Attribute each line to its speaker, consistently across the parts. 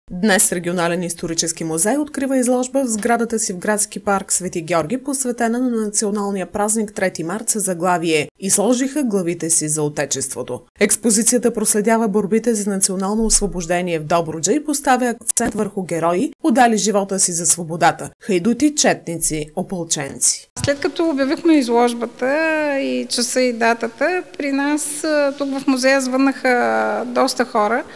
Speaker 1: Днес Регионален исторически музей открива изложба в сградата си в градски парк Свети Георги, посветена на националния празник 3 март с заглавие "Изложиха главите си за Отечеството". Експозицията проследява борбите за национално освобождение в Добруджа и поставя акцент върху герои, отдали живота си за свободата – хайдути, четници, опълченци.
Speaker 2: След като обявихме изложбата и часа и датата, при нас тук в музея звъннаха доста хора.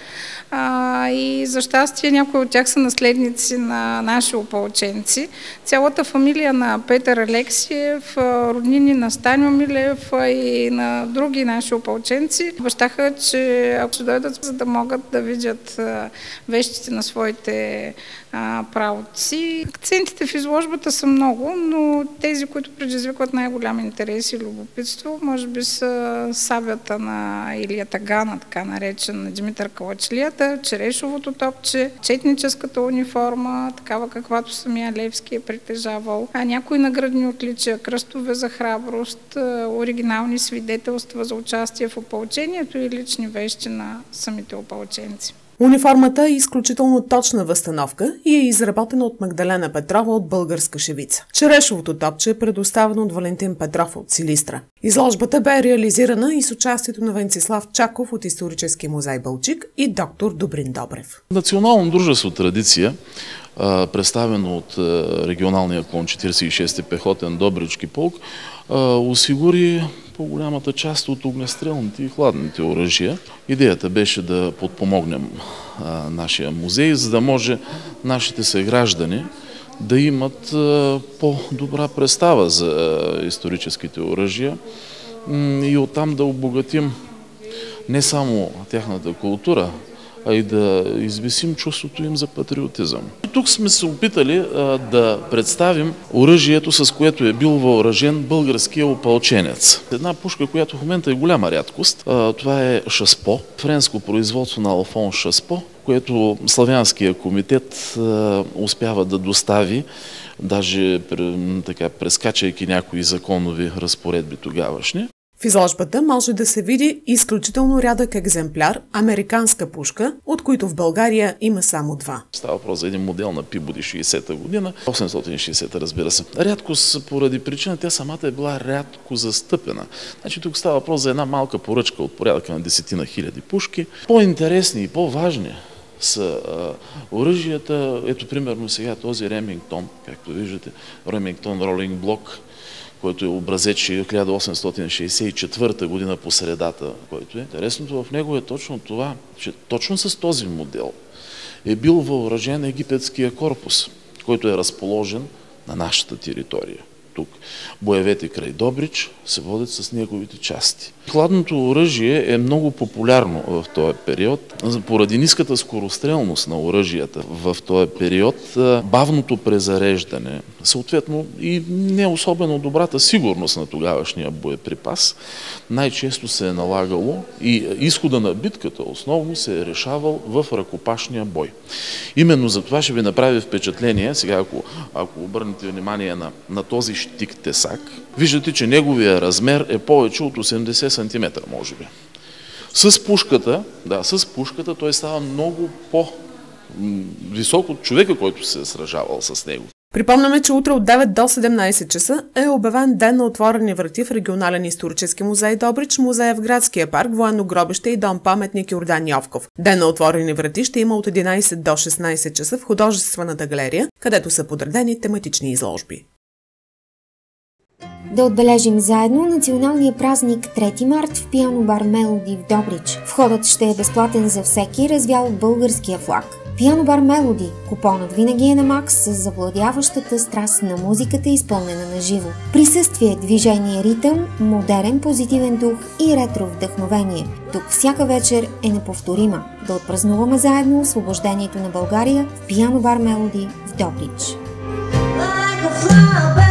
Speaker 2: И за щастие някои от тях са наследници на наши опълченци. Цялата фамилия на Петър Алексиев, роднини на Станьо Милев и на други наши опълченци обещаха, че ако ще дойдат, за да могат да видят вещите на своите праотци. Акцентите в изложбата са много, но тези, които предизвикват най-голям интерес и любопитство, може би са сабята на Илия Тагана, така наречен на Димитър Калачлията, черешовото топче, четническата униформа, такава каквато самия Левски е притежавал, някои наградни отличия, кръстове за храброст, оригинални свидетелства за участие в опълчението и лични вещи на самите опълченци.
Speaker 1: Униформата е изключително точна възстановка и е изработена от Магдалена Петрова от Българска шевица. Черешовото топче е предоставено от Валентин Петров от Силистра. Изложбата бе реализирана и с участието на Венцислав Чаков от Исторически музей Балчик и доктор Добрин Добрев.
Speaker 3: Национално дружество "Традиция", представено от регионалния клон 46-ти пехотен Добрички полк, осигури по-голямата част от огнестрелните и хладните оръжия. Идеята беше да подпомогнем нашия музей, за да може нашите съграждани да имат по-добра представа за историческите оръжия и оттам да обогатим не само тяхната култура, а и да извисим чувството им за патриотизъм. Тук сме се опитали да представим оръжието, с което е бил въоръжен българския опълченец. Една пушка, която в момента е голяма рядкост, това е Шаспо, френско производство на Алфон Шаспо, което Славянския комитет успява да достави, даже така, прескачайки някои законови разпоредби тогавашни.
Speaker 1: В изложбата може да се види изключително рядък екземпляр американска пушка, от които в България има само два.
Speaker 3: Става въпрос за един модел на Пибоди 60-та година, 860-та, разбира се. Рядкост поради причина, тя самата е била рядко застъпена. Значи тук става въпрос за една малка поръчка от порядъка на 10 хиляди пушки. По-интересни и по-важни са оръжията. Ето примерно сега този Ремингтон, както виждате, Ремингтон Ролинг Блок, който е образец 1864 година по средата, който е. Интересното в него е точно това, че точно с този модел е бил въоръжен египетския корпус, който е разположен на нашата територия. Тук боевете край Добрич се водят с неговите части. Хладното оръжие е много популярно в този период. Поради ниската скорострелност на оръжията в този период, бавното презареждане, съответно и не особено добрата сигурност на тогавашния боеприпас, най-често се е налагало и изхода на битката основно се е решавал в ръкопашния бой. Именно за това ще ви направи впечатление, сега ако обърнете внимание на този щик-тесак, виждате, че неговия размер е повече от 80 см, може би. С пушката той става много по-висок от човека, който се е сражавал с него.
Speaker 1: Припомняме, че утре от 9 до 17 часа е обявен ден на отворени врати в Регионален исторически музей Добрич, музея в градския парк, военно гробище и дом паметник Йордан Йовков. Ден на отворени врати ще има от 11 до 16 часа в художествената галерия, където са подредени тематични изложби.
Speaker 4: Да отбележим заедно националния празник 3 март в пиано бар Мелоди в Добрич. Входът ще е безплатен за всеки, развял от българския флаг. Пиано бар Мелоди. Купонът винаги е на макс с завладяващата страст на музиката, изпълнена на живо. Присъствие, движение, ритъм, модерен позитивен дух и ретро вдъхновение. Тук всяка вечер е неповторима. Да отпразнуваме заедно освобождението на България в пиано бар Мелоди в Добрич.